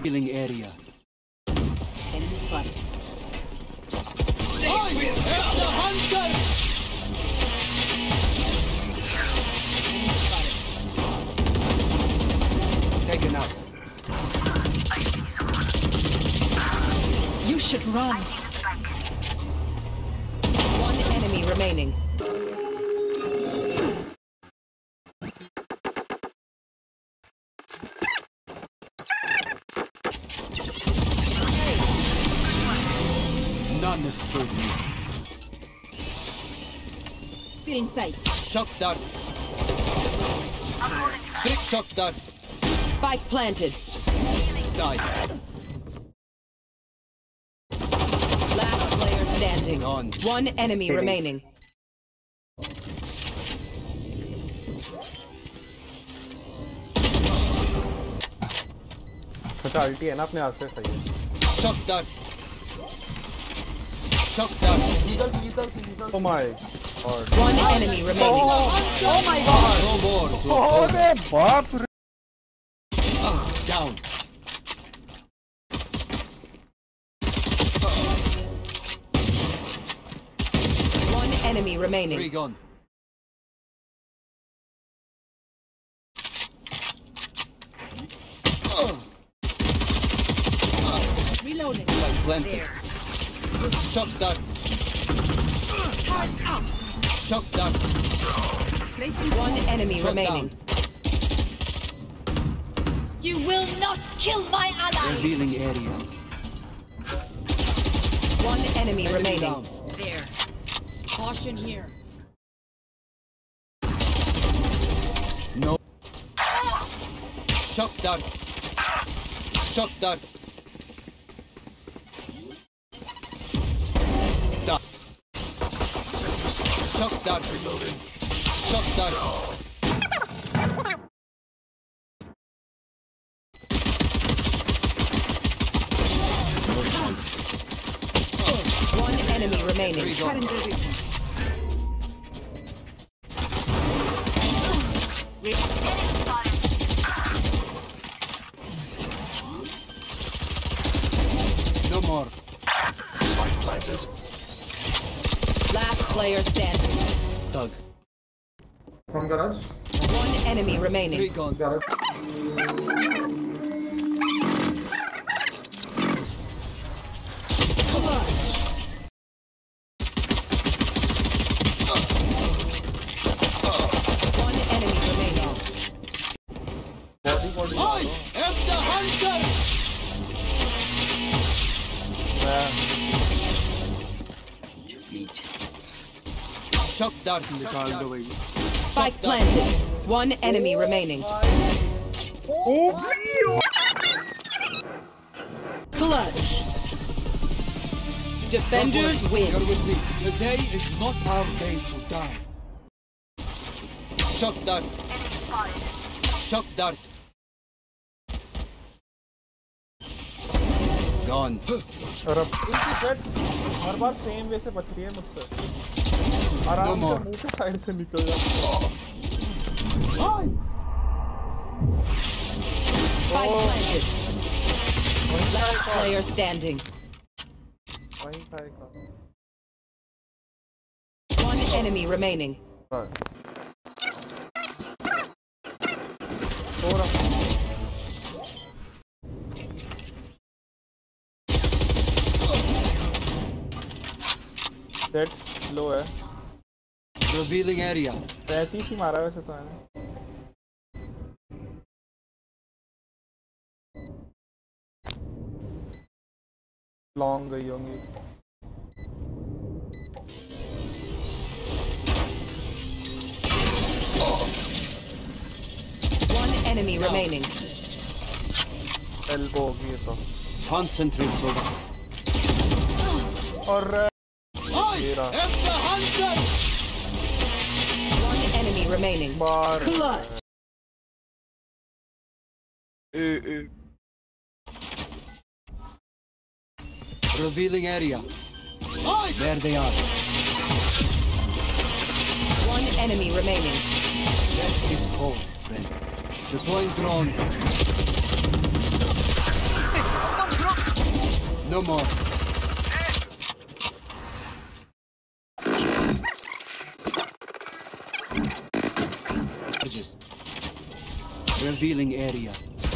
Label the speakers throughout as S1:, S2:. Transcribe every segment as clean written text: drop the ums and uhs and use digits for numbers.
S1: Healing area.
S2: Enemy spotted.
S1: The hunter! Taken out.
S3: I see someone.
S2: You should run.
S4: One enemy remaining.
S1: None escape me.
S2: Still in sight.
S1: Shock dart. Trick shock dart.
S4: Spike planted.
S1: Die.
S4: Last player standing.
S1: Gone.
S4: One enemy remaining.
S5: अच्छा अल्टी है ना अपने आसपास सही है
S1: Shock dart. Shock dart.
S5: Oh my god.
S4: One enemy remaining.
S5: Oh my god.
S1: No more.
S5: Oh रे बाप रे.
S1: Down.
S4: One enemy remaining.
S1: Three gone.
S2: Reloading.
S1: Like planted. Shock dart.
S2: Charge out.
S1: Shock dart.
S2: Placing
S4: One enemy
S1: Shot
S4: remaining.
S1: down.
S2: You will not kill my ally.
S1: Revealing area.
S4: One enemy
S1: Enemy
S4: remaining.
S1: down.
S2: There. Caution here.
S1: No. Shock dart. Shock dart. Dart. Shock dart. Reloading. Shock dart.
S4: One enemy remaining.
S1: Three gone. No more. Spike planted.
S4: Last player standing.
S1: Thug.
S5: From garage.
S4: One enemy
S1: Three
S4: remaining.
S1: gone.
S5: Garage.
S4: One enemy remaining.
S5: Body.
S1: I am the hunter. Shock dart. निकाल दो भाई.
S4: Spike planted. One enemy remaining. Clutch. Defenders
S1: You're
S4: win.
S1: with me. Today is not our day to die. Shock dart. Shock dart. Gone.
S5: और अब इनकी jet हर बार same way से बच रही है मुझसे आराम से
S1: more.
S5: मुंह के साइड से निकल जाती है
S4: Spike planted. Last player standing.
S5: वहीं खाएगा
S4: One enemy remaining.
S5: बस और जेट स्लो है
S1: Revealing area.
S5: 35 ही मारा वैसे तो है ना लॉन्ग गई होंगी
S4: One enemy remaining.
S5: एल्बो होगी ये तो
S1: Concentrate, soldier.
S5: और
S1: I am the hunter.
S4: One enemy remaining.
S5: Bar
S4: Clutch.
S1: Revealing area. There they are.
S4: One enemy remaining.
S1: Death is cold, friend. Deploying drone. No more. Bridges. Revealing area.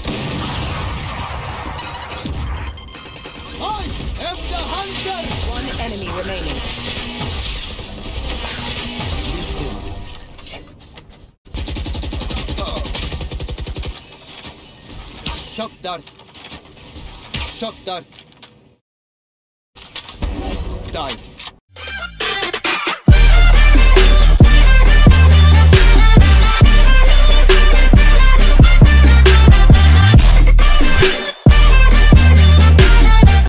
S1: I am the hunter!
S4: One enemy remaining.
S1: Be still. Shock dart. Shock dart. Die.